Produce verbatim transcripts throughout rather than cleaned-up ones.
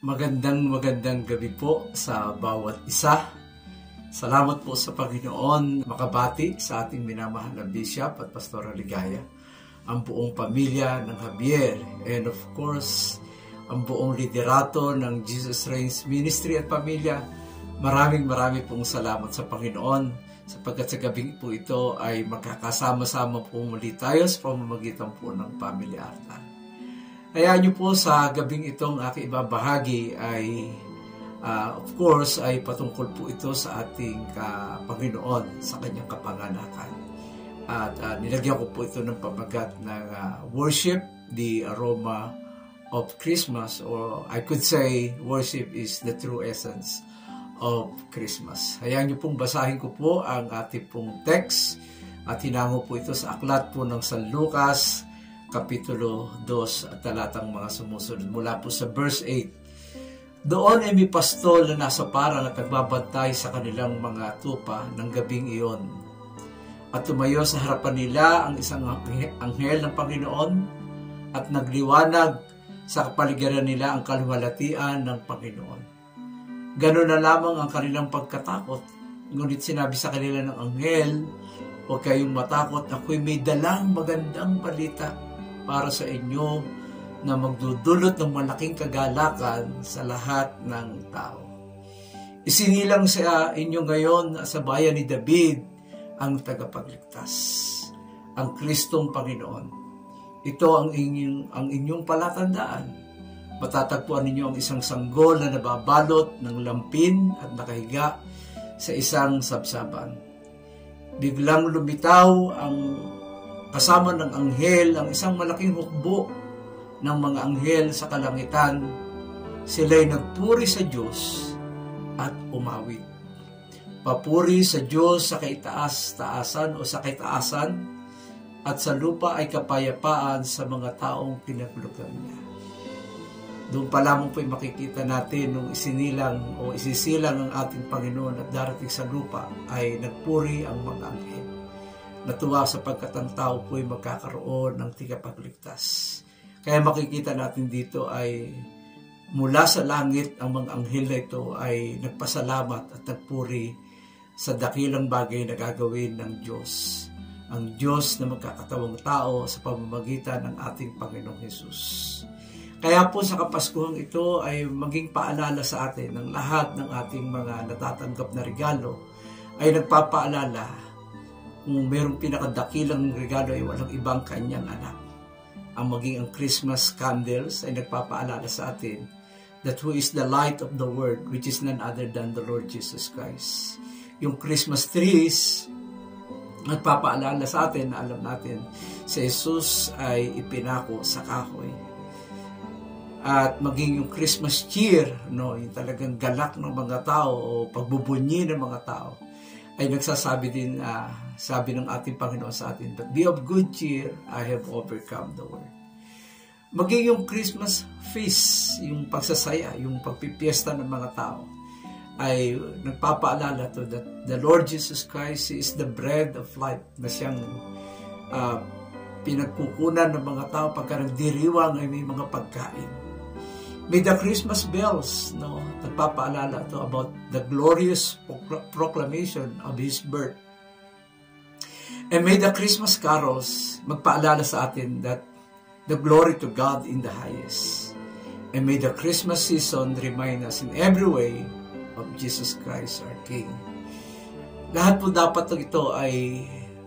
Magandang magandang gabi po sa bawat isa. Salamat po sa Panginoon makabati sa ating minamahal na Bishop at Pastora Ligaya, ang buong pamilya ng Javier, and of course, ang buong liderato ng Jesus Reigns Ministry at pamilya. Maraming maraming pong salamat sa Panginoon sapagkat sa gabing po ito ay magkakasama-sama po muli tayo sa pamamagitan po ng Family Altar. Hayaan niyo po sa gabing itong aking ibabahagi ay uh, of course ay patungkol po ito sa ating uh, Panginoon sa kanyang kapanganakan. At uh, nilagyan ko po ito ng pamagat ng uh, worship, the aroma of Christmas, or I could say worship is the true essence of Christmas. Hayaan niyo pong basahin ko po ang ating pong text at hinango po ito sa aklat po ng San Lucas Kapitulo two at talatang mga sumusunod mula po sa verse eight. Doon ay may pastol na nasa parang at nagbabantay sa kanilang mga tupa ng gabing iyon. At tumayo sa harapan nila ang isang anghel ng Panginoon at nagliwanag sa kapaligiran nila ang kaluwalhatian ng Panginoon. Ganun na lamang ang kanilang pagkatakot. Ngunit sinabi sa kanila ng anghel, "Huwag kayong matakot, ako'y may dalang magandang balita para sa inyo na magdudulot ng malaking kagalakan sa lahat ng tao. Isinilang sa inyo ngayon sa bayan ni David ang tagapagligtas, ang Kristong Panginoon. Ito ang inyong, ang inyong palatandaan. Matatagpuan ninyo ang isang sanggol na nababalot ng lampin at nakahiga sa isang sabsaban." Biglang lumitaw ang kasama ng anghel ang isang malaking hukbo ng mga anghel sa kalangitan. Sila'y nagpuri sa Diyos at umawit. Papuri sa Diyos sa kaitaas-taasan o sa kaitaasan, at sa lupa ay kapayapaan sa mga taong pinaglugan niya. Doon pa lamang po'y makikita natin nung isinilang o isisilang ang ating Panginoon at darating sa lupa ay nagpuri ang mga anghel. Natuwa sapagkat ang tao po'y magkakaroon ng tigapagligtas. Kaya makikita natin dito ay mula sa langit ang mga anghel na ito ay nagpasalamat at nagpuri sa dakilang bagay na gagawin ng Diyos. Ang Diyos na magkakatawang tao sa pamamagitan ng ating Panginoong Hesus. Kaya po sa Kapaskuhang ito ay maging paalala sa atin ng lahat ng ating mga natatanggap na regalo ay nagpapaalala kung mayroong pinakadakilang regalo ay walang ibang kanyang anak. Ang maging ang Christmas candles ay nagpapaalala sa atin that who is the light of the world, which is none other than the Lord Jesus Christ. Yung Christmas trees, nagpapaalala sa atin na alam natin si Jesus ay ipinako sa kahoy. At maging yung Christmas cheer, no, yung talagang galak ng mga tao o pagbubunyi ng mga tao, ay nagsasabi din, uh, sabi ng ating Panginoon sa atin, "But be of good cheer, I have overcome the world." Maging yung Christmas feast, yung pagsasaya, yung pagpipiesta ng mga tao, ay nagpapaalala to that the Lord Jesus Christ is the bread of life na siyang uh, pinagkukunan ng mga tao pagka nagdiriwang ay may mga pagkain. May the Christmas bells, no, nagpapaalala to about the glorious proclamation of His birth. And may the Christmas carols magpaalala sa atin that the glory to God in the highest. And may the Christmas season remind us in every way of Jesus Christ our King. Lahat po dapat ito ay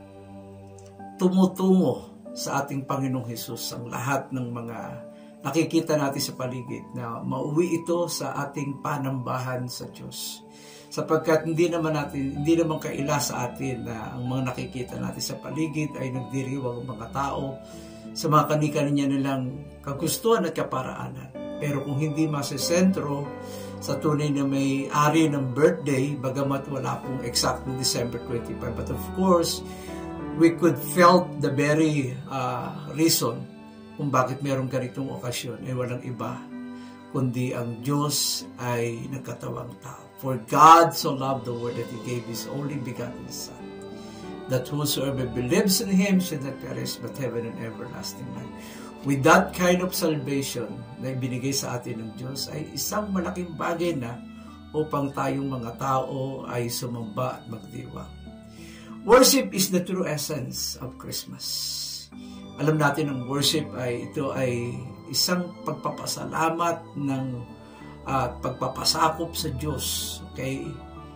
tumutungo sa ating Panginoong Hesus, ang lahat ng mga nakikita natin sa paligid na mauwi ito sa ating panambahan sa Diyos. Sapagkat hindi naman natin, hindi naman kaila sa atin na ang mga nakikita natin sa paligid ay nagdiriwang mga tao sa mga kani-kanya nilang kagustuhan at kaparaanan. Pero kung hindi masesentro sa tunay na may ari ng birthday, bagamat wala pong exactly December twenty-five, but of course, we could felt the very uh, reason kung bakit mayroong ganitong okasyon ay walang iba kundi ang Diyos ay nagkatawang tao. For God so loved the world that He gave His only begotten Son, that whosoever believes in Him should not perish but have an everlasting life. with that kind of salvation na ibinigay sa atin ng Diyos ay isang malaking bagay na upang tayong mga tao ay sumamba at magdiwang. Worship is the true essence of Christmas. Alam natin ang worship ay ito ay isang pagpapasalamat ng at uh, pagpapasakop sa Diyos. Okay?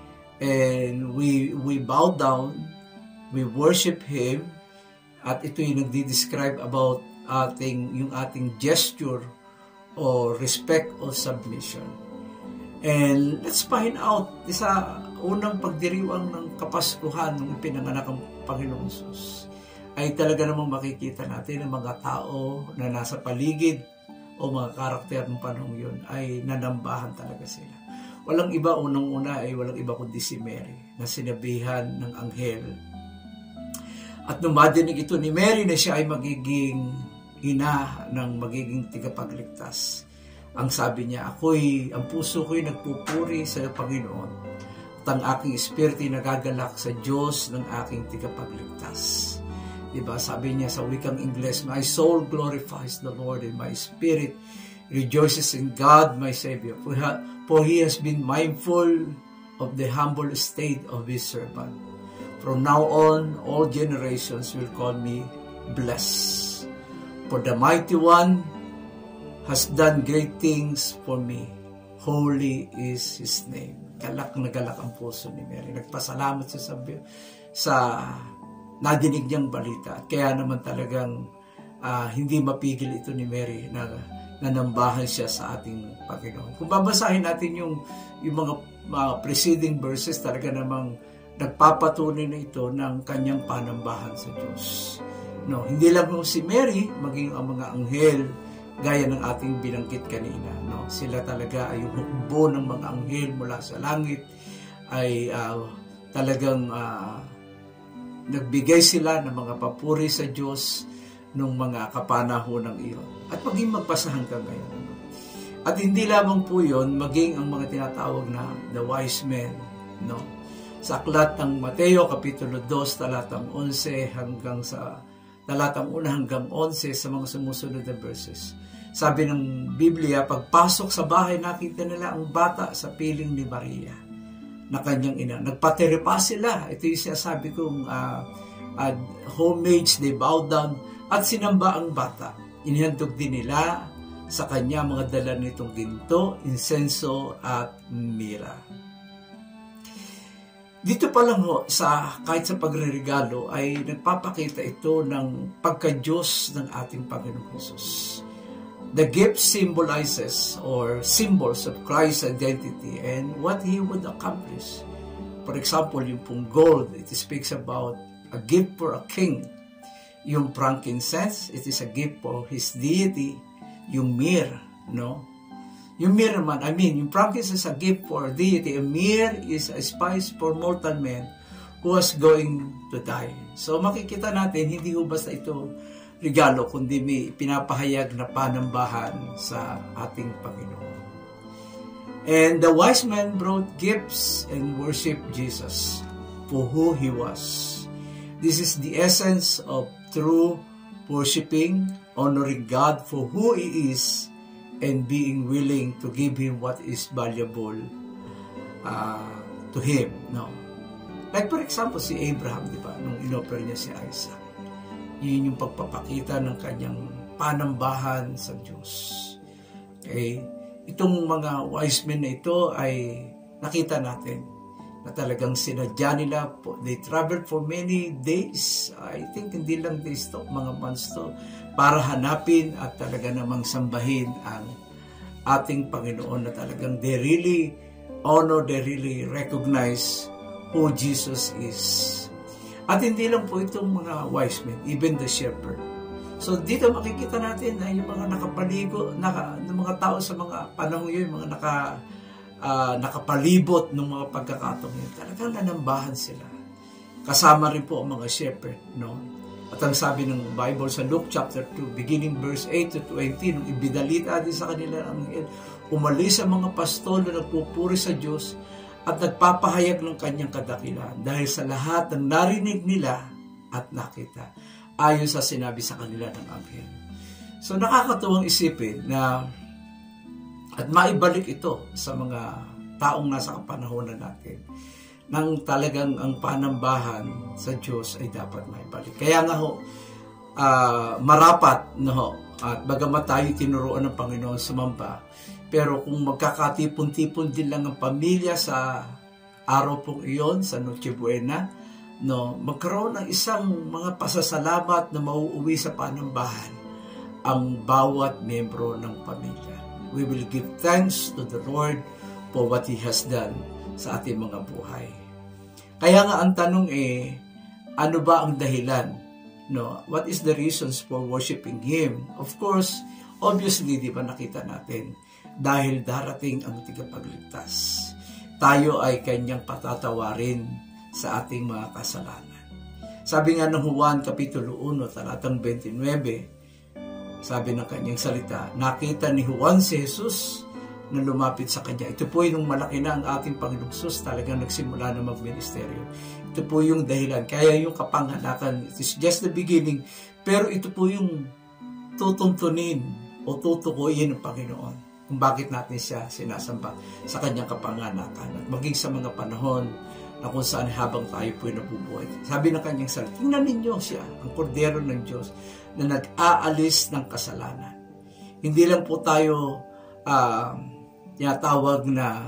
And we we bow down, we worship Him, at ito yung nagdi-describe about ating yung ating gesture o respect o submission. And let's find out, sa unang pagdiriwang ng Kapaskuhan nung pinanganak ang Panginoong Hesus, ay talaga namang makikita natin ang mga tao na nasa paligid o mga karakter ng panahon yun ay nanambahan talaga sila. Walang iba, unang-una ay walang iba kundi si Mary na sinabihan ng anghel. At nung madinig ito ni Mary na siya ay magiging ina ng magiging tigapagligtas, ang sabi niya, ako'y, ang puso ko'y nagpupuri sa Panginoon at ang aking espiritu nagagalak sa Diyos ng aking tigapagligtas. Diba? Sabi niya sa wikang Ingles, my soul glorifies the Lord and my spirit rejoices in God my Savior, for, ha- for He has been mindful of the humble estate of His servant. From now on, all generations will call me blessed. For the Mighty One has done great things for me. Holy is His name. Galak na galak ang puso ni Mary. Nagpasalamat siya sa, sa nadinig niyang balita. Kaya naman talagang uh, hindi mapigil ito ni Mary na nanambahan siya sa ating Panginoon. Kung babasahin natin yung, yung mga, mga preceding verses, talaga namang nagpapatunay na ito ng kanyang panambahan sa Diyos. No, hindi lang si Mary, maging ang mga anghel, gaya ng ating binanggit kanina. No? Sila talaga ay yung hukbo ng mga anghel mula sa langit, ay uh, talagang uh, nagbigay sila ng mga papuri sa Diyos nung mga kapanahon ng iyon. At maging magpasa hanggang ngayon. No? At hindi lamang po yun, maging ang mga tinatawag na the wise men. No? Sa aklat ng Mateo, Kapitulo two, talatang eleven hanggang sa talatang one hanggang eleven sa mga sumusunod na verses. Sabi ng Biblia, pagpasok sa bahay, nakita nila ang bata sa piling ni Maria na kanyang ina. Nagpateripa sila. Ito yung sinasabi kong uh, uh, homage, they bowed down at sinamba ang bata. Inihandog din nila sa kanya mga dala nitong ginto, insenso at mira. Dito pa lang ho, sa, kahit sa pagre-regalo, ay nagpapakita ito ng pagka-Diyos ng ating Panginoong Hesus. The gift symbolizes or symbols of Christ's identity and what He would accomplish. For example, yung pong gold, it speaks about a gift for a king. Yung frankincense, it is a gift for His deity. Yung myrrh, no? Yung myrrh naman, I mean, yung frankincense is a gift for a deity. A myrrh is a spice for mortal man who was going to die. So makikita natin, hindi ho basta ito regalo, kundi may pinapahayag na panambahan sa ating Panginoon. And the wise men brought gifts and worshiped Jesus for who He was. This is the essence of true worshiping, honoring God for who He is, and being willing to give Him what is valuable uh, to Him. No? Like for example, si Abraham, di ba? Nung inoffer niya si Isaac. Yun yung pagpapakita ng kanyang panambahan sa Diyos. Okay? Itong mga wise men na ito ay nakita natin na talagang sinadya nila. They traveled for many days. I think hindi lang days to, mga months to, para hanapin at talaga namang sambahin ang ating Panginoon na talagang they really honor, they really recognize who Jesus is. At hindi lang po itong mga wise men, even the shepherd. So dito makikita natin na yung mga nakapaligo, naka, ng mga tao sa mga panahon yun, mga naka, uh, nakapalibot ng mga pagkakataon yun, talagang nanambahan sila. Kasama rin po ang mga shepherd, no? At ang sabi ng Bible sa Luke chapter two, beginning verse eight to twenty, nung ibinalita din sa kanila ang anghel, umalis ang mga pastol na nagpupuri sa Diyos at nagpapahayag ng kanyang kadakilaan dahil sa lahat ng narinig nila at nakita, ayon sa sinabi sa kanila ng anghel. So nakakatuwang isipin na at maibalik ito sa mga taong nasa kapanahonan natin nang talagang ang panambahan sa Diyos ay dapat maibalik. Kaya nga ho, uh, marapat no ho, at bagamat tayo tinuruan ng Panginoon sumamba, pero kung magkakatipon-tipon din lang ang pamilya sa araw pong iyon, sa Noche Buena, no, magkaroon ng isang mga pasasalamat na mauuwi sa panambahan ang bawat miyembro ng pamilya. We will give thanks to the Lord for what He has done sa ating mga buhay. Kaya nga ang tanong eh, ano ba ang dahilan? No, what is the reasons for worshiping Him? Of course, obviously, di ba nakita natin, dahil darating ang tigapagligtas. Tayo ay Kanyang patatawarin sa ating mga kasalanan. Sabi nga ng Juan Kapitulo one, talatang twenty-nine, sabi ng kanyang salita, nakita ni Juan si Jesus na lumapit sa kanya. Ito po yung malaki na ang ating Panginoong Jesus talagang nagsimula na magministeryo. Ito po yung dahilan. Kaya yung kapanganakan, it is just the beginning. Pero ito po yung tutuntunin o tutukuyin ng Panginoon kung bakit natin siya sinasamba sa kanyang kapanganakan. At maging sa mga panahon na kung saan habang tayo po'y nabubuhay. Sabi ng kanyang salita, tingnan ninyo siya, ang kordero ng Diyos na nag-aalis ng kasalanan. Hindi lang po tayo uh, tinatawag na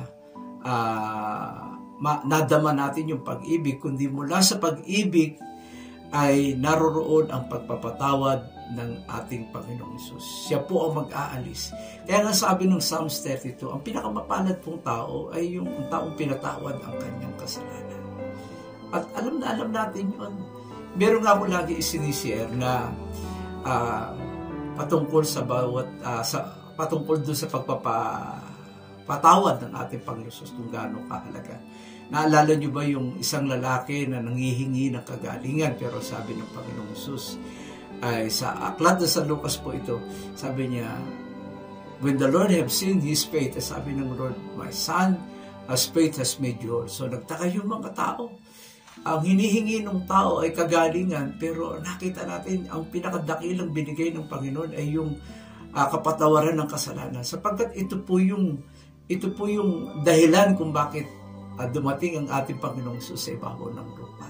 uh, ma- nadama natin yung pag-ibig, kundi mula sa pag-ibig ay naroroon ang pagpapatawad ng ating Panginoong Hesus. Siya po ang mag-aalis. Kaya nga sabi ng Psalms thirty-two, ang pinakamapalad pong tao ay yung taong pinatawad ang kanyang kasalanan. At alam na alam natin yun. Meron nga po lagi isinishare na uh, patungkol sa bawat, uh, sa, patungkol doon sa pagpapatawad ng ating Panginoong Hesus kung gaano kahalaga. Naalala niyo ba yung isang lalaki na nanghihingi ng kagalingan pero sabi ng Panginoong Hesus, ay sa aklat na sa Lucas po ito, sabi niya, when the Lord have seen his faith, sabi ng Lord, my son, as faith has made you whole. So nagtaka yung mga tao. Ang hinihingi ng tao ay kagalingan, pero nakita natin ang pinakadakilang binigay ng Panginoon ay yung uh, kapatawaran ng kasalanan. Sapagkat ito po yung ito po yung dahilan kung bakit uh, dumating ang ating Panginoong Hesus sa ibabaw ng lupa.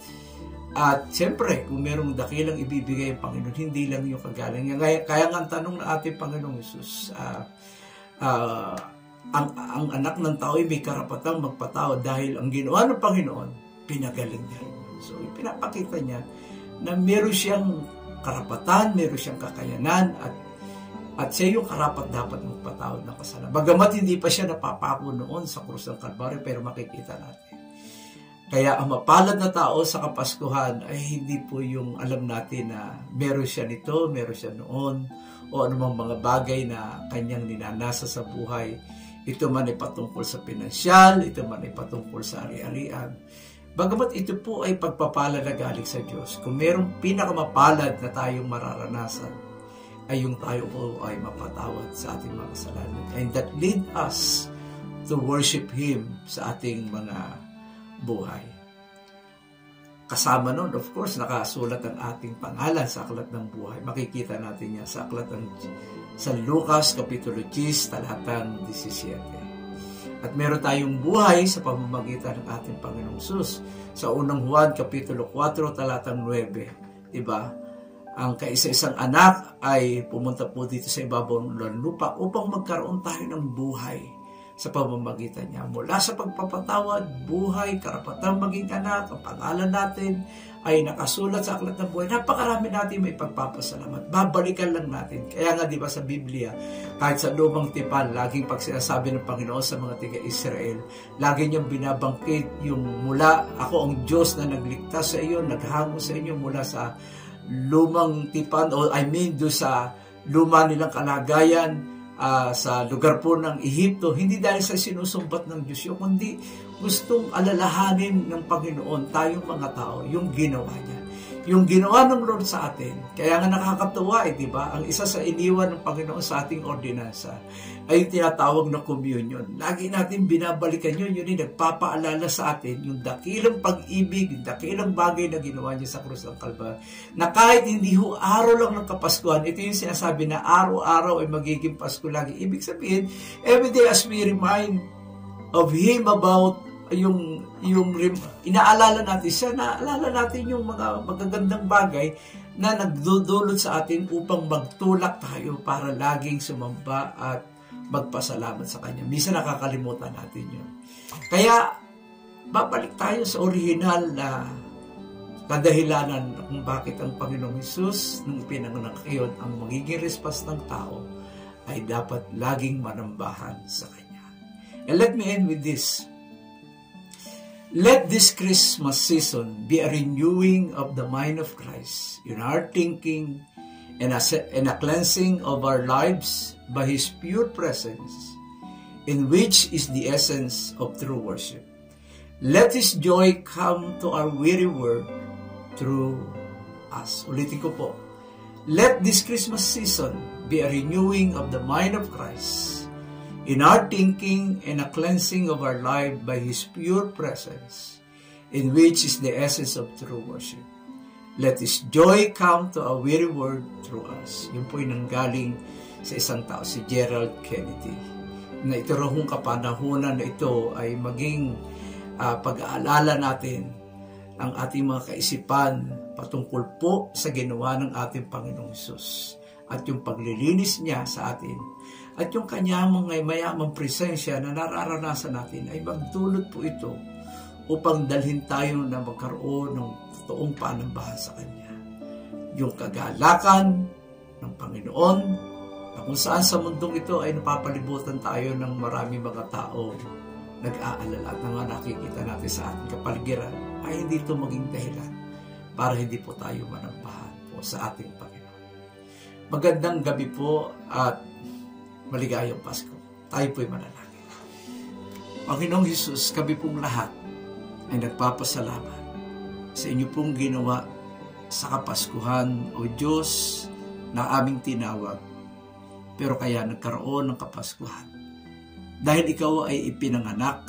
At siyempre, kung merong dakilang ibibigay ang Panginoon, hindi lang yung kagalingan. Kaya, kaya nga ang tanong ng ating Panginoong Hesus, uh, uh, ang, ang anak ng tao ay may karapatang magpatawad dahil ang ginawa ng Panginoon, pinagaling niya. So, pinapakita niya na meron siyang karapatan, meron siyang kakayanan, at at siya yung karapat dapat magpatawad ng kasalanan. Bagamat hindi pa siya napapako noon sa krus ng Kalbaryo, pero makikita natin. Kaya ang mapalad na tao sa Kapaskuhan ay hindi po yung alam natin na meron siya nito, meron siya noon, o anumang mga bagay na kanyang ninanasa sa buhay. Ito man ay patungkol sa pinansyal, ito man ay patungkol sa ari-arian. Bagamat ito po ay pagpapalad na galing sa Diyos, kung merong pinakamapalad na tayong mararanasan, ay yung tayo po ay mapatawad sa ating mga kasalanan. And that lead us to worship Him sa ating mga buhay. Kasama nun, of course, nakasulat ang ating pangalan sa aklat ng buhay. Makikita natin yan sa aklat ng sa Lucas, Kapitulo ten, talatang seventeen. At meron tayong buhay sa pamamagitan ng ating Panginoong Hesus. Sa unang Juan, Kapitulo four, talatang nine. Diba? Ang kaisa-isang anak ay pumunta po dito sa ibabaw ng lupa upang magkaroon tayo ng buhay sa pamamagitan niya. Mula sa pagpapatawad, buhay, karapatang maging anak, ang pangalan natin ay nakasulat sa aklat ng buhay. Napakarami natin may pagpapasalamat. Babalikan lang natin. Kaya nga di ba sa Biblia, kahit sa lumang tipan, laging pag sinasabi ng Panginoon sa mga tiga-Israel, lagi niyang binabangkit yung mula, ako ang Diyos na nagligtas sa iyo, naghango sa inyo mula sa lumang tipan, o I mean do sa luma nilang kalagayan, uh, sa lugar po ng Ehipto, hindi dahil sa sinusumbat ng Diyos yun, kundi gustong alalahanin ng Panginoon tayong mga tao, yung ginawa niya. Yung ginawa ng Lord sa atin. Kaya nga nakakatuwa eh, di ba? Ang isa sa iniwan ng Panginoon sa ating ordinansa ay yung tinatawag na communion. Lagi natin binabalikan yun, yun yung nagpapaalala sa atin, yung dakilang pag-ibig, yung dakilang bagay na ginawa niya sa krus ng Kalbaryo. Na kahit hindi ho araw lang ng Kapaskuhan, ito yung sinasabi na araw-araw ay magiging Pasko lagi. Ibig sabihin, every day as we remind of Him about yung yung inaalala natin siya, naalala natin yung mga magagandang bagay na nagdudulot sa atin upang magtulak tayo para laging sumamba at magpasalamat sa Kanya. Minsan nakakalimutan natin yun. Kaya, babalik tayo sa original na kadahilanan kung bakit ang Panginoong Hesus nung pinanganak yun, ang magiging response ng tao ay dapat laging manambahan sa Kanya. And let me end with this. Let this Christmas season be a renewing of the mind of Christ in our thinking and a, and a cleansing of our lives by His pure presence, in which is the essence of true worship. Let His joy come to our weary world through us. Ulitin ko po. Let this Christmas season be a renewing of the mind of Christ in our thinking and a cleansing of our life by His pure presence, in which is the essence of true worship. Let His joy come to a weary world through us. Yun po yung nanggaling sa isang tao, si Gerald Kennedy. Na ito rahong kapanahunan na ito ay maging uh, pag-aalala natin ang ating mga kaisipan patungkol po sa ginawa ng ating Panginoong Hesus at yung paglilinis niya sa atin at yung kanyang mga mayamang presensya na nararanasan natin ay magdulot po ito upang dalhin tayo na magkaroon ng totoong panambahan sa Kanya. Yung kagalakan ng Panginoon na kung saan sa mundong ito ay napapalibutan tayo ng marami mga tao nag-aalala at nga nakikita natin sa ating kapaligiran ay hindi ito maging dahilan para hindi po tayo manambahan po sa ating Panginoon. Magandang gabi po at maligayang Pasko. Tayo po'y manalangin. Panginoong Hesus, kami pong lahat ay nagpapasalamat sa inyo pong ginawa sa Kapaskuhan, O Diyos, na aming tinawag. Pero kaya nagkaroon ng Kapaskuhan. Dahil ikaw ay ipinanganak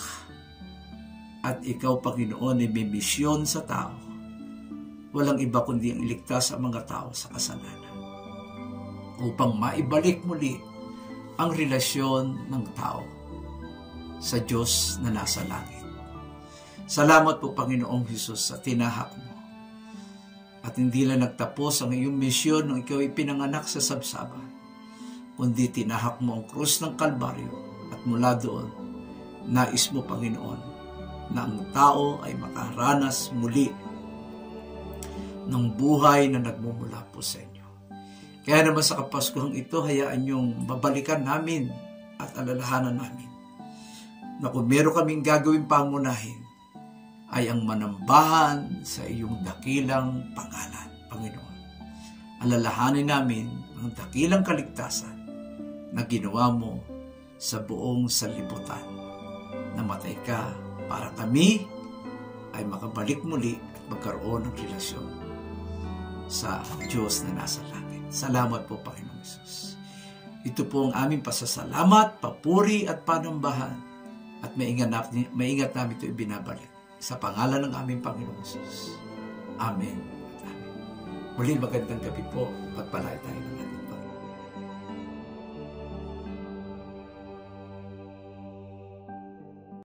at ikaw, Panginoon, ay may misyon sa tao. Walang iba kundi ang iligtas ang mga tao sa kasalanan. Upang maibalik muli ang relasyon ng tao sa Diyos na nasa langit. Salamat po, Panginoong Hesus, sa tinahak mo. At hindi lang nagtapos ang iyong misyon nung ikaw ipinanganak sa sabsaban, kundi tinahak mo ang krus ng Kalbaryo at mula doon, nais mo, Panginoon, na ang tao ay makaranas muli ng buhay na nagmumula po sa inyo. Kaya naman sa Kapaskuhang ito, hayaan niyong babalikan namin at alalahanan namin na kung meron kaming gagawin pangunahin, ay ang manambahan sa iyong dakilang pangalan, Panginoon. Alalahanin namin ang dakilang kaligtasan na ginawa mo sa buong sanlibutan. Namatay ka para kami ay makabalik muli at magkaroon ng relasyon sa Diyos na nasa langit. Salamat po, Panginoong Hesus. Ito po ang aming pasasalamat, papuri at panambahan at maingat namin, maingat namin ito ibinabalik sa pangalan ng aming Panginoong Hesus. Amen. Amen. Muli magandang gabi po. Pagpalay tayo.